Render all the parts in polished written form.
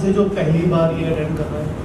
से जो पहली बार ये अटेंड कर रहा है?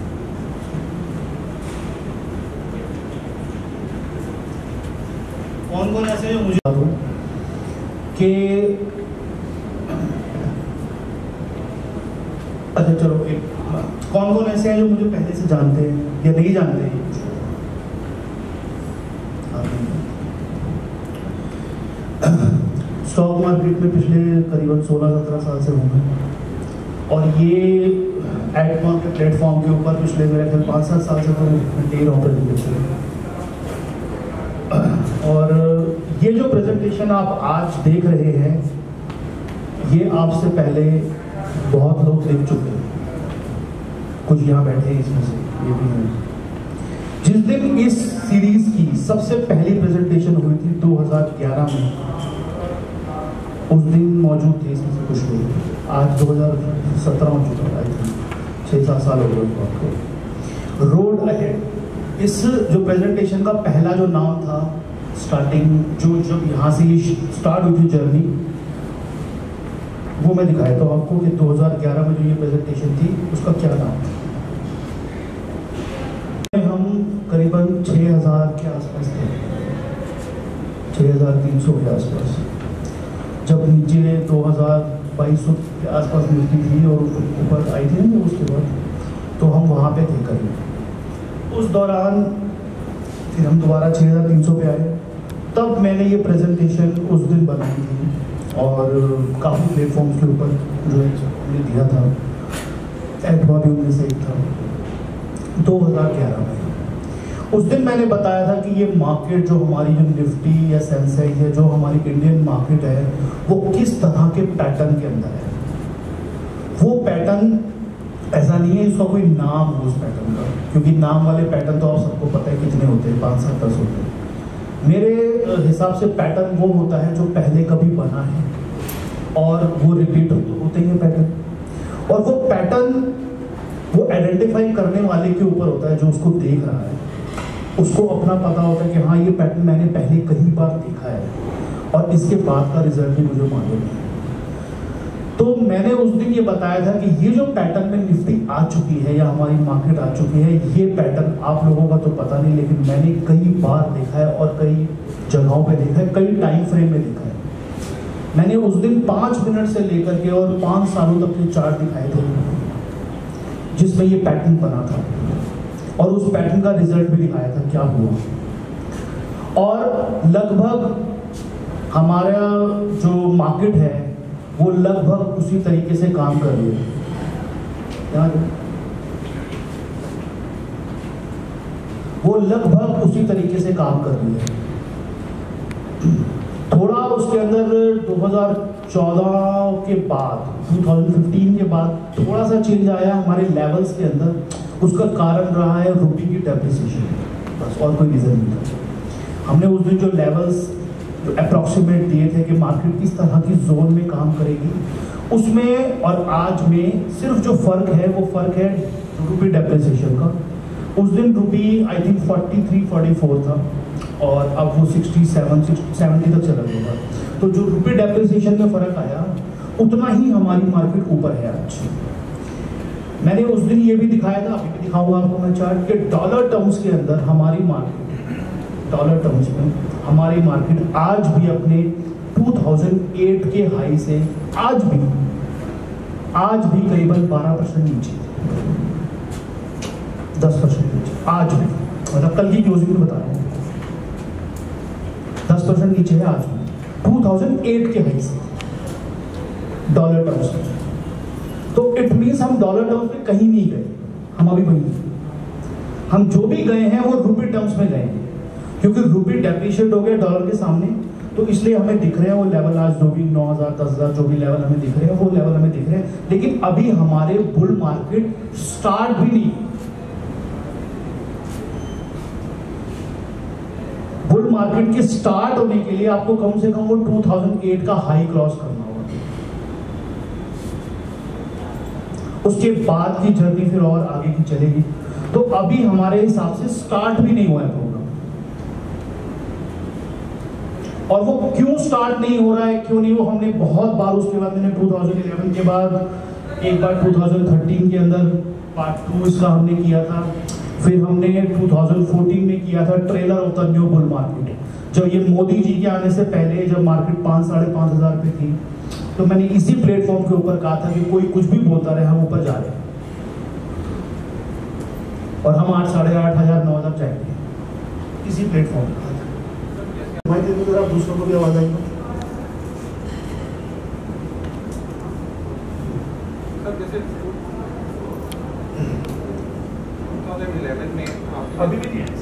कौन कौन ऐसे जो मुझे बताओ कि अच्छा चलो कौन कौन ऐसे हैं जो मुझे पहले से जानते हैं या नहीं जानते हैं? स्टॉक मार्केट में पिछले करीबन 16-17 साल से हूँ मैं, और ये एडमॉन के प्लेटफॉर्म के ऊपर पिछले मेरे ख्याल 5-7 साल से मैं दे रहा हूँ प्रेजेंटेशन। और ये जो प्रेजेंटेशन आप आज देख रहे हैं, ये आपसे पहले बहुत लोग देख चुके हैं, कुछ यहाँ बैठे हैं इसमें से, ये भी हैं। जिस दिन इस सीरीज की सबसे पहली प्रेजेंटेशन हुई थी 2011 में, उस दिन मौजूद थे इसमें से कुछ लोग। आज 2017 हो चुका है, 6-7 साल हो गए आपको। रोड अहेड, इस जो प्रेजेंटेशन का पहला जो नाम था स्टार्टिंग, जो जब यहाँ से स्टार्ट हुई थी जर्नी, वो मैं दिखाया तो आपको कि 2011 में जो ये प्रेजेंटेशन थी उसका क्या नाम था। हम करीबन 6000 के आसपास थे, 6300 के आसपास। जब नीचे 2200 के आसपास मिलती थी और ऊपर आई थी ना उसके बाद, तो हम वहाँ पे थे करीब। उस दौरान फिर हम दोबारा 6300 पे आए। तब मैंने ये प्रेजेंटेशन उस दिन बनाई थी और काफ़ी प्लेटफॉर्म्स के ऊपर जो मैंने दिया था, एडवा भी उनमें से एक था। 2011 में उस दिन मैंने बताया था कि ये मार्केट जो हमारी जो निफ्टी या सेंसेक्स है, जो हमारी इंडियन मार्केट है, वो किस तरह के पैटर्न के अंदर है। वो पैटर्न ऐसा नहीं है इसका कोई नाम हो उस पैटर्न का, क्योंकि नाम वाले पैटर्न तो आप सबको पता है कितने होते हैं, 5, 7, 10 होते हैं। मेरे हिसाब से पैटर्न वो होता है जो पहले कभी बना है और वो रिपीट होते हैं पैटर्न। और वो पैटर्न वो आइडेंटिफाई करने वाले के ऊपर होता है, जो उसको देख रहा है, उसको अपना पता होता है कि हाँ ये पैटर्न मैंने पहले कई बार देखा है और इसके बाद का रिजल्ट भी मुझे मालूम है। तो मैंने उस दिन ये बताया था कि ये जो पैटर्न में निफ्टी आ चुकी है या हमारी मार्केट आ चुकी है, ये पैटर्न आप लोगों का तो पता नहीं, लेकिन मैंने कई बार देखा है और कई जगहों पे देखा है, कई टाइम फ्रेम में देखा है। मैंने उस दिन 5 मिनट से लेकर के और 5 सालों तक के चार्ट दिखाए थे जिसमें ये पैटर्न बना था, और उस पैटर्न का रिजल्ट भी दिखाया था क्या हुआ। और लगभग हमारा जो मार्केट है वो लगभग उसी तरीके से काम कर रही है, वो लगभग उसी तरीके से काम कर रही है। थोड़ा उसके अंदर 2014 के बाद, 2015 के बाद थोड़ा सा चेंज आया हमारे लेवल्स के अंदर। उसका कारण रहा है रुपये की डेप्रिसिएशन, बस, और कोई रीज़न नहीं था। हमने उस दिन जो लेवल्स जो अप्रॉक्सीमेट दिए थे कि मार्केट किस तरह की जोन में काम करेगी, उसमें और आज में सिर्फ जो फर्क है वो फर्क है रुपये डेप्रिसिएशन का। उस दिन रुपये आई थिंक 43-44 था और अब वो 67-70 तक चला गया। तो जो रुपये डेप्रिसिएशन में फ़र्क आया, उतना ही हमारी मार्केट ऊपर है आज। मैंने उस दिन ये भी दिखाया था, अभी भी दिखाऊंगा आपको मैं चार्ट, कि डॉलर टर्म्स के अंदर हमारी मार्केट, डॉलर टर्म्स में हमारी मार्केट आज भी अपने 2008 के हाई से आज भी करीबन 12% नीचे, 10% नीचे आज भी, मतलब कल की क्लोजिंग में बता रहा हूँ, 10% नीचे है आज भी 2008 के हाई से डॉलर टर्म्स में। तो इट मीन्स हम डॉलर टर्म्स में कहीं नहीं गए, हम अभी वहीं हैं। हम जो भी गए हैं वो रुपये टर्म्स में गए हैं, क्योंकि रुपये डेप्रिशिएट हो गया डॉलर के सामने, तो इसलिए हमें दिख रहे हैं वो लेवल। आज जो भी 9000, 10,000 जो भी लेवल हमें दिख रहे हैं, वो लेवल हमें दिख रहे हैं। लेकिन अभी हमारे बुल मार्केट स्टार्ट भी नहीं। बुल मार्केट के स्टार्ट होने के लिए आपको कम से कम वो 2008 का हाई क्रॉस करना होगा, उसके बाद की जर्नी फिर और आगे की चलेगी। तो अभी हमारे हिसाब से स्टार्ट भी नहीं हुआ है प्रोग्राम। और वो क्यों स्टार्ट नहीं हो रहा है, क्यों नहीं, वो हमने बहुत बार, उसके बाद मैंने 2011 के बाद एक बार 2013 के अंदर पार्ट 2 इसका हमने किया था, फिर हमने 2014 में किया था trailer of the new bull market. जब ये मोदी जी के आने से पहले जब मार्केट 5-5.5 हज़ार पे थी, तो मैंने इसी प्लेटफॉर्म के ऊपर कहा था कि कोई कुछ भी बोलता रहे, हम ऊपर जा रहे हैं और हम 8-8.5 हज़ार 9 हज़ार जाएंगे, इसी प्लेटफॉर्म पर। मैं देखूँ जरा दूसरों को भी आवाज़ आएगी। अभी भी नहीं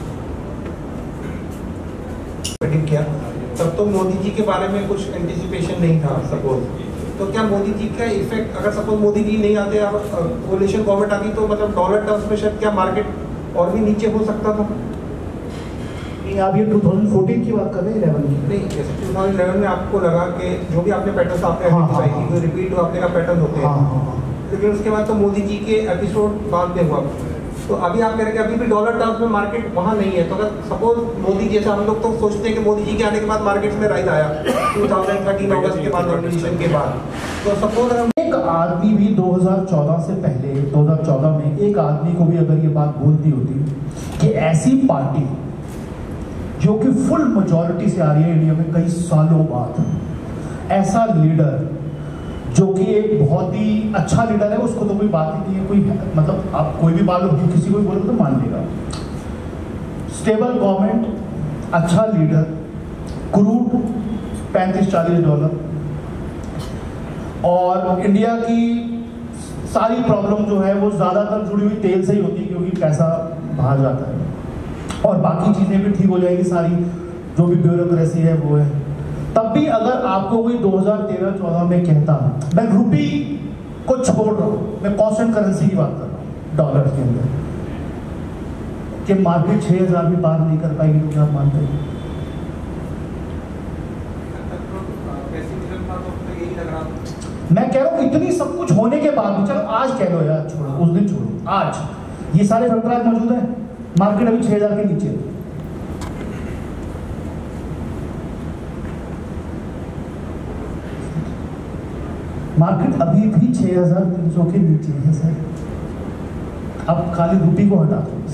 है किया, तब तो मोदी जी के बारे में कुछ एंटिसिपेशन नहीं था सपोज, तो क्या मोदी जी का इफेक्ट, अगर सपोज मोदी जी नहीं आते, कोलिशन गवर्नमेंट आती, तो मतलब डॉलर टर्म्स में शायद क्या मार्केट और भी नीचे हो सकता था? नहीं, आप ये 2014 की बात कर रहे हैं, 11 की नहीं, जैसे 2011 में आपको लगा कि जो भी आपने पैटर्न आपने आइडेंटिफाई की, रिपीट आपने का पैटर्न होते हैं, लेकिन उसके बाद तो मोदी जी के एपिसोड बाद में हुआ, तो अभी आप कह रहे हैं कि अभी भी डॉलर टर्म्स में मार्केट वहाँ नहीं है, तो अगर सपोज मोदी जैसे हम लोग तो सोचते हैं कि मोदी जी के आने के बाद मार्केट्स में राइज आया 2013 अगस्त के बाद, रेवोल्यूशन के बाद, तो सपोज अगर एक आदमी भी 2014 से पहले 2014 में एक आदमी को भी अगर ये बात बोलती होती कि ऐसी पार्टी जो कि फुल मेजॉरिटी से आ रही है इंडिया में कई सालों बाद, ऐसा लीडर जो कि एक बहुत ही अच्छा लीडर है, उसको तो कोई बात ही नहीं है, कोई मतलब आप कोई भी बात किसी को भी बोलो तो मान लेगा। स्टेबल गवर्नमेंट, अच्छा लीडर, क्रूड $35-40, और इंडिया की सारी प्रॉब्लम जो है वो ज़्यादातर जुड़ी हुई तेल से ही होती है, क्योंकि पैसा बाहर जाता है और बाकी चीज़ें भी ठीक हो जाएगी सारी, जो भी ब्यूरोक्रेसी है वो है। तब भी अगर आपको कोई 2013-14 में कहता, मैं रुपी को छोड़ रहा हूँ, मैं कॉन्स्टेंट करेंसी की बात कर रहा हूँ, डॉलर के अंदर, कि मार्केट 6,000 भी पार नहीं कर पाएगी, तो क्या आप मानते हैं? मैं कह रहा हूँ इतनी सब कुछ होने के बाद भी, चलो आज कह लो यार, छोड़ो उस दिन, छोड़ो आज ये सारे फैक्टर आज मौजूद है, मार्केट अभी 6,000 के नीचे है। मार्केट अभी भी 6,300 के नीचे है सर। अब खाली रुपी को हटा दो,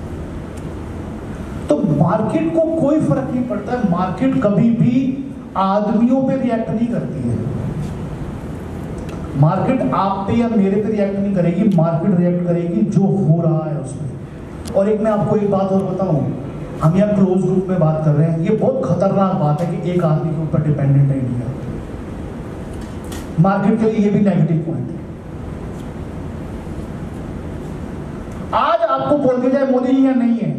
तो मार्केट को कोई फर्क नहीं पड़ता है। मार्केट कभी भी आदमियों पे रिएक्ट नहीं करती है, मार्केट आप पे या मेरे पे रिएक्ट नहीं करेगी, मार्केट रिएक्ट करेगी जो हो रहा है उसमें। और एक मैं आपको एक बात और बताऊं, हम यहाँ क्लोज ग्रुप में बात कर रहे हैं, ये बहुत खतरनाक बात है कि एक आदमी के ऊपर डिपेंडेंट है इंडिया। मार्केट के लिए ये भी नेगेटिव पॉइंट है। आज आपको बोल दिया जाए मोदी जी यहाँ नहीं है,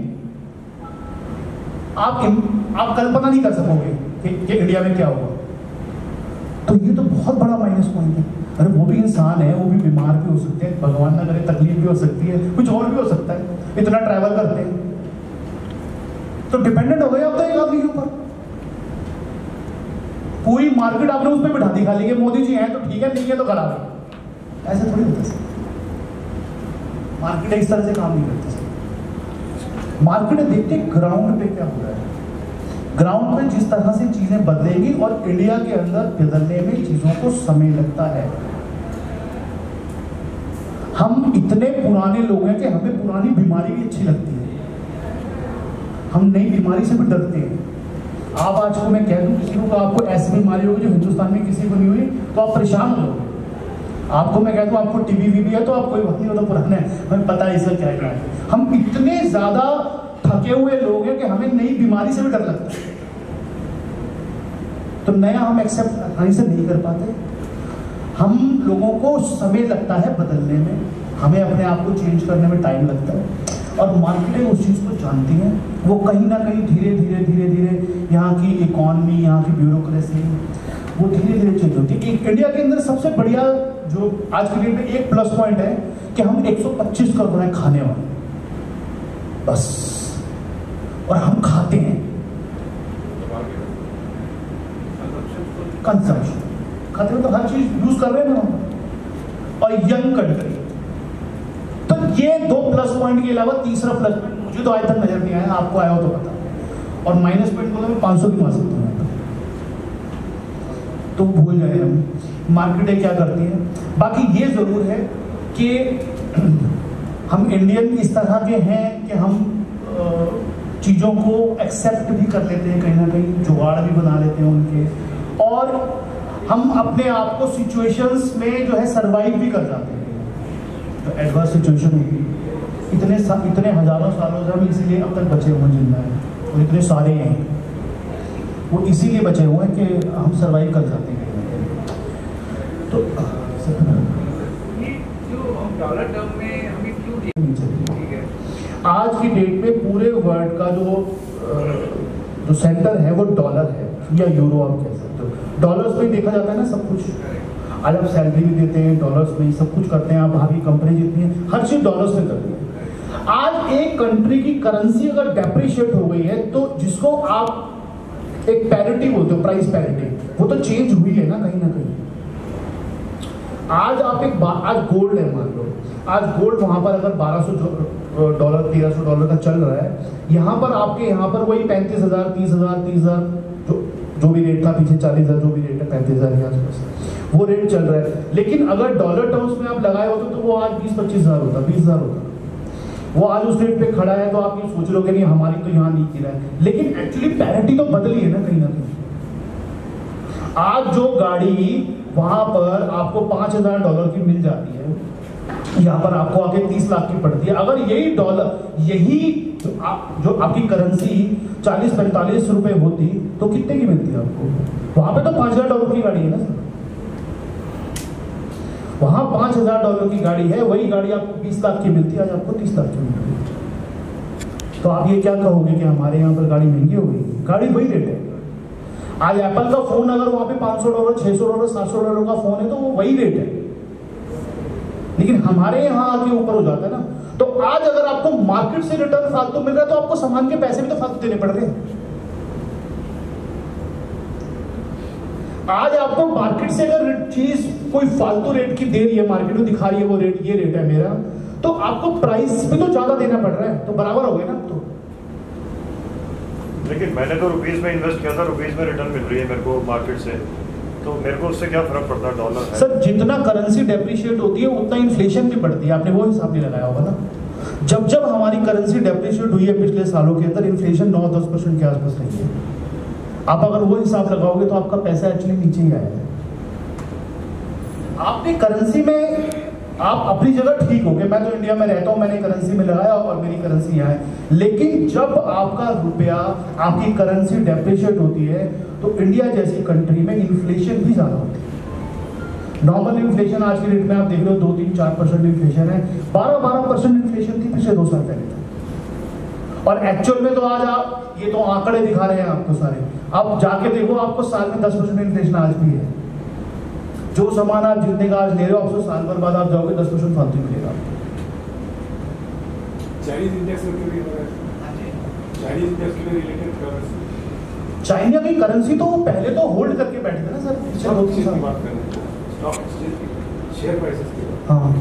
आप कल्पना नहीं कर सकोगे कि इंडिया में क्या होगा। तो ये तो बहुत बड़ा माइनस पॉइंट है। अरे वो भी इंसान है, वो भी बीमार भी हो सकते हैं, भगवान ना करे तकलीफ भी हो सकती है, कुछ और भी हो सकता है, इतना ट्रैवल करते हैं, तो डिपेंडेंट हो गए अब तो एक आदमी के ऊपर। पूरी मार्केट आपने उस पर बिठा दी खाली कि मोदी जी हैं तो ठीक है, नहीं है तो खराब है। ऐसे थोड़ी होता है, मार्केट इस तरह से काम नहीं करती। मार्केट देखते ग्राउंड पे क्या हो रहा है, ग्राउंड पे जिस तरह से चीजें बदलेंगी, और इंडिया के अंदर बदलने में चीजों को समय लगता है। हम इतने पुराने लोग हैं कि हमें पुरानी बीमारी भी अच्छी लगती है, हम नई बीमारी से भी डरते हैं। आप आज को मैं कह दूं किसी को, आपको ऐसी बीमारी होगी जो हिंदुस्तान में किसी को नहीं हुई, तो आप परेशान हो जाओगे। आपको मैं कह दूं आपको टीबी वीबी है तो आप कोई बात नहीं, होता पुराना है, हमें पता है इसका क्या है। हम इतने ज्यादा थके हुए लोग हैं कि हमें नई बीमारी से भी डर लगता है, तो नया हम एक्सेप्ट आसानी से नहीं कर पाते। हम लोगों को समय लगता है बदलने में, हमें अपने आप को चेंज करने में टाइम लगता है, और मार्केटें उस चीज़ को जानती हैं। वो कहीं ना कहीं धीरे धीरे धीरे धीरे यहाँ की इकॉनमी, यहाँ की ब्यूरोक्रेसी, वो धीरे धीरे चेंज होती है। इंडिया के अंदर सबसे बढ़िया जो आज के डेट में एक प्लस पॉइंट है कि हम 125 करोड़ हैं खाने वाले, बस, और हम खाते हैं कंजम्पशन, खाते हैं तो हर चीज यूज कर रहे हैं ना, और यंग कंट्री। तो ये 2 प्लस पॉइंट के अलावा तीसरा प्लस पॉइंट मुझे तो आज तक नजर नहीं आया, आपको आया हो तो पता, और माइनस पॉइंट को तो मैं 500 की मार सकता हूँ। तो भूल जाए हम, मार्केटें क्या करती हैं। बाकी ये ज़रूर है कि हम इंडियन इस तरह के हैं कि हम चीज़ों को एक्सेप्ट भी कर लेते हैं, कहीं ना कहीं जुगाड़ भी बना लेते हैं उनके, और हम अपने आप को सिचुएशंस में जो है सर्वाइव भी कर जाते हैं। तो एडवर्स सिचुएशन होगी, इतने हजारों सालों से हम इसीलिए अब तक बचे हुए जिंदा हैं, और इतने सारे हैं वो इसीलिए बचे हुए हैं कि हम सर्वाइव कर जाते हैं। तो जो हम डॉलर टर्म में हमें क्यों नहीं चाहिए? आज की डेट में पूरे वर्ल्ड का जो सेंटर है वो डॉलर है, या यूरो आप कह सकते हो। डॉलर्स में देखा जाता है ना सब कुछ। आज आप सैलरी भी देते हैं डॉलर्स में, सब कुछ करते हैं। आप वहाँ की कंपनी जितनी है हर चीज डॉलर्स में करती है। आज एक कंट्री की करेंसी अगर डेप्रिशिएट हो गई है तो जिसको आप एक पैरिटी बोलते हो, प्राइस पैरिटी, वो तो चेंज हुई है ना कहीं ना कहीं। आज आप आज गोल्ड है, मान लो आज गोल्ड वहां पर अगर $1200 $1300 का चल रहा है, यहाँ पर आपके यहाँ पर वही 35,000 30,000 जो भी रेट था पीछे, 40,000 जो भी रेट है 35,000 के आसपास वो रेट चल रहा है। लेकिन अगर डॉलर टर्म्स में आप लगाए होते तो वो आज 20-25,000 होता, 20,000 होता। वो आज उस रेट पे खड़ा है तो आप ये सोच लो कि नहीं हमारी तो यहाँ नहीं गिरा है, लेकिन एक्चुअली पैरिटी तो बदली है ना कहीं। आज जो गाड़ी वहां पर आपको $5,000 की मिल जाती है, यहाँ पर आपको आगे 30 लाख की पड़ती है। अगर यही डॉलर, यही जो आपकी करेंसी 40-45 रुपए होती तो कितने की मिलती है आपको? वहां पे तो $5,000 की गाड़ी है ना सर, वहां $5,000 की गाड़ी है, वही गाड़ी आपको 20 लाख की मिलती है, आज आपको 30 लाख की मिलती है। तो आप ये क्या कहोगे कि हमारे यहाँ पर गाड़ी महंगी हो गई? गाड़ी वही रेट है। आज एप्पल का फोन अगर वहां पे $500 $600 $700 का फोन है तो वो वही रेट है, लेकिन हमारे यहाँ आके ऊपर हो जाता है ना। तो आज अगर आपको मार्केट से रिटर्न फालतू मिल रहा है तो आपको सामान के पैसे भी तो फालतू देने पड़ रहे हैं। आज आपको मार्केट से अगर चीज कोई फालतू रेट की दे रही है, मार्केट में दिखा रही है वो रेट, ये रेट है मेरा, तो आपको प्राइस भी तो ज्यादा देना पड़ रहा है, तो बराबर हो गए ना। तो लेकिन मैंने तो रुपीस में इन्वेस्ट किया था, रुपीस में रिटर्न मिल रही है मेरे को मार्केट से, तो मेरे को उससे क्या फर्क पड़ता है? डॉलर है सर, जितना करेंसी डेप्रिशिएट होती है उतना इन्फ्लेशन भी बढ़ती है। आपने वो हिसाब नहीं लगाया होगा ना। जब हमारी करेंसी डेप्रिशिएट हुई है पिछले सालों के अंदर, इन्फ्लेशन 9-10% के आसपास रही है। आप अगर वो हिसाब लगाओगे तो आपका पैसा एक्चुअली नीचे ही आएगा। आपने करेंसी में आप अपनी जगह ठीक हो गए, मैं तो इंडिया में रहता हूं, मैंने करेंसी में लगाया और मेरी करेंसी यहाँ है। लेकिन जब आपका रुपया, आपकी करेंसी डेप्रिशिएट होती है तो इंडिया जैसी कंट्री में इन्फ्लेशन भी ज्यादा होती है। नॉर्मल इन्फ्लेशन आज की डेट में आप देख रहे हो 2-3-4% इन्फ्लेशन है, 12% इन्फ्लेशन थी पिछले 2 साल पहले। और एक्चुअल में तो आज आप ये तो आंकड़े दिखा रहे हैं आपको सारे, आप जाके देखो आपको साल में 10% इन्फ्लेशन आज भी है। जो सामान आप जितने का आज ले रहे हो आपको साल भर बाद आप जाओगे 10% फालतू मिलेगा। चाइना की करेंसी तो पहले तो होल्ड करके बैठे थे ना सर, शेयर प्राइसेस की। हाँ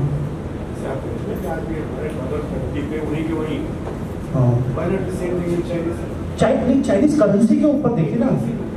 चाइनीज करेंसी के ऊपर देखिए ना,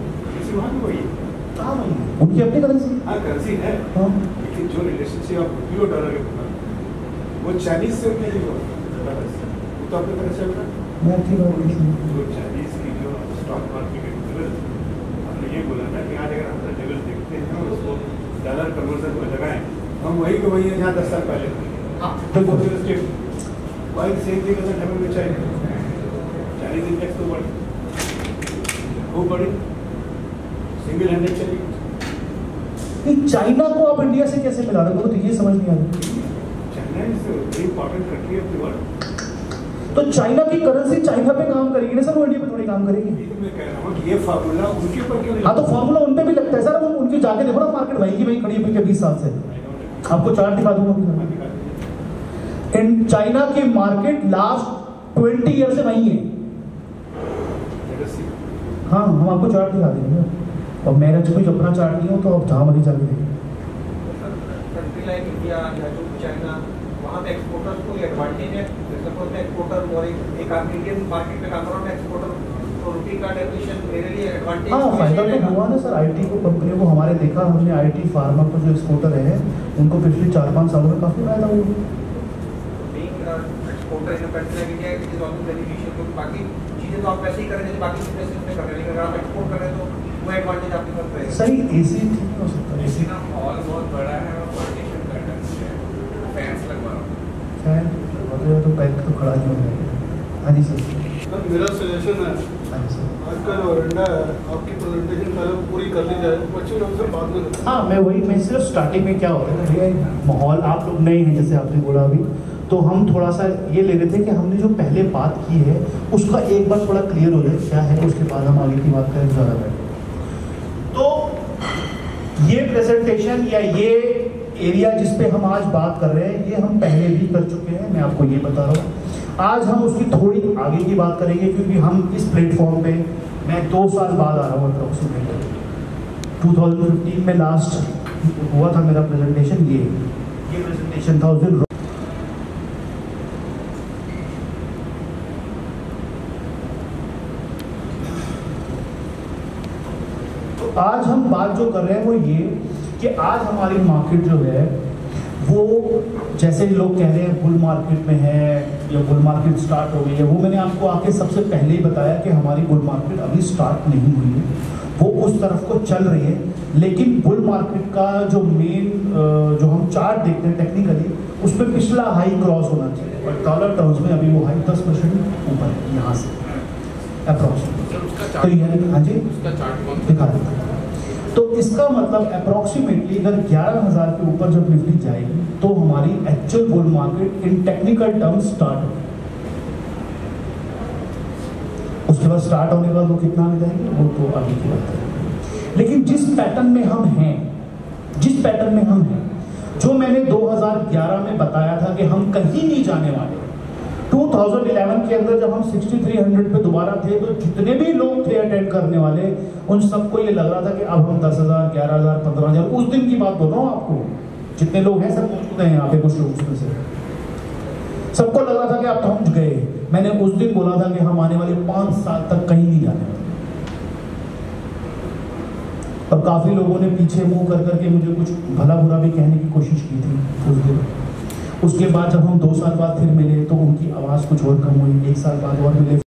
उनकी अपनी करेंसी है, लेकिन जो रिलेशनशिप आप रुपये और डॉलर के वो चाइनीज से उतने नहीं होता, वो तो अपने तरह से होता है। चाइनीज की जो स्टॉक मार्केट के लेवल, हमने ये बोला था कि आज अगर हम लेवल देखते हैं और उसको डॉलर कन्वर्जन में लगाएं, हम वही के वही है जहाँ 10 साल पहले वही सेम थिंग अगर हमें में चाइनीज इंडेक्स तो बढ़ी, वो बढ़ी, सिंगल हैंडेड चली। चाइना को आप इंडिया से कैसे मिला रहे हो? तो ये समझ नहीं आ रहा। China is very important country of the world. तो चाइना की करेंसी चाइना पे काम करेगी ना सर, वो इंडिया पे थोड़ी काम करेगी। मैं कह रहा हूँ ये फार्मूला उनके ऊपर क्यों नहीं? हाँ तो फार्मूला उन पे भी लगता है सर, उनकी जाके देखो ना मार्केट वही की वही खड़ी है पिछले 20 साल से। आपको चार्ट दिखा दूंगा। इन चाइना की मार्केट लास्ट 20 ईयर से वही है। हाँ हम आपको चार्ट दिखा देंगे, और मेरा जो कुछ अपना चार्ट नहीं हो तो आप जहाँ मर्जी चल देंगे। कंट्री लाइक इंडिया या जो चाइना, वहाँ पे एक्सपोर्टर्स को एडवांटेज है। सपोज मैं एक्सपोर्टर और एक इंडियन मार्केट में काम कर रहा हूँ, मैं एक्सपोर्टर तो रुपये का डेप्रिसिएशन मेरे लिए एडवांटेज हाँ फायदा तो हुआ ना सर आईटी को कंपनी को हमारे देखा हमने आईटी फार्मा को जो एक्सपोर्टर है उनको पिछले 4-5 सालों में काफ़ी फायदा हुआ एक्सपोर्टर इन कंट्री में क्या है इट इज ऑल्सो बेनिफिशियल क्योंकि बाकी चीज़ें तो आप वैसे ही कर रहे हैं बाकी चीज़ें उसमें कर रहे हैं लेकिन अगर आप एक्सपोर्ट कर रहे हैं तो वो एडवांटेज आपके पास रहेगा सही एसी ठीक हो सकता है एसी ना हॉल बहुत बड़ा है और पार्टीशन पैटर्न है फैंस लगवा रहा फैन और तो पैक तो खड़ा नहीं हो जाएगा हाँ जी सर सर मेरा सजेशन है हाँ जी सर आज का जो एजेंडा है आपकी प्रेजेंटेशन पहले पूरी कर ली जाए क्वेश्चन आंसर बाद में करते हैं। हाँ मैं सिर्फ स्टार्टिंग में क्या होता है ना भैया माहौल आप लोग नए हैं जैसे आपने बोला अभी तो हम थोड़ा सा ये ले रहे थे कि हमने जो पहले बात की है उसका एक बार थोड़ा क्लियर हो जाए क्या है उसके बाद हम आगे की बात करें ज़्यादा बेटर। तो ये प्रेजेंटेशन या ये एरिया जिस पे हम आज बात कर रहे हैं ये हम पहले भी कर चुके हैं मैं आपको ये बता रहा हूँ। आज हम उसकी थोड़ी आगे की बात करेंगे क्योंकि हम इस प्लेटफॉर्म पे मैं 2 साल बाद आ रहा हूँ अप्रोक्सीमेटली 2015 में लास्ट हुआ था मेरा प्रेजेंटेशन ये प्रेजेंटेशन था उस दिन। तो आज हम बात जो कर रहे हैं वो ये कि आज हमारी मार्केट जो है वो जैसे लोग कह रहे हैं बुल मार्केट में है या बुल मार्केट स्टार्ट हो गई है वो मैंने आपको आके सबसे पहले ही बताया कि हमारी बुल मार्केट अभी स्टार्ट नहीं हुई है वो उस तरफ को चल रही है लेकिन बुल मार्केट का जो मेन जो हम चार्ट देखते हैं टेक्निकली उस पर पिछला हाई क्रॉस होना चाहिए और डॉलर टर्म्स में अभी वो हाई 10% ऊपर है यहाँ से अप्रॉक्सीमेटली। तो यानी हाँ जी दिखा देता तो इसका मतलब अप्रॉक्सीमेटली अगर 11,000 के ऊपर जब निफ्टी जाएगी तो हमारी actual bull market in technical terms start होगी। उसके बाद स्टार्ट होने के बाद वो कितना आ जाएंगे वो तो आगे की बात है लेकिन जिस पैटर्न में हम हैं जो मैंने 2011 में बताया था कि हम कहीं नहीं जाने वाले 2011 के अंदर जब हम 6300 पे दोबारा थे तो जितने भी लोग थे अटेंड करने वाले उन सबको ये लग रहा था कि अब हम 10,000 11,000 15,000 उस दिन की बात बोल रहा हूँ आपको जितने लोग हैं सब मौजूद हैं यहाँ पे कुछ लोग उसमें से सबको लग रहा था कि अब पहुंच गए। मैंने उस दिन बोला था कि हम आने वाले 5 साल तक कहीं नहीं जाने वाले और काफी लोगों ने पीछे मुंह कर करके मुझे कुछ भला बुरा भी कहने की कोशिश की थी उस दिन। उसके बाद जब हम 2 साल बाद फिर मिले तो उनकी आवाज़ कुछ और कम हुई 1 साल बाद और मिले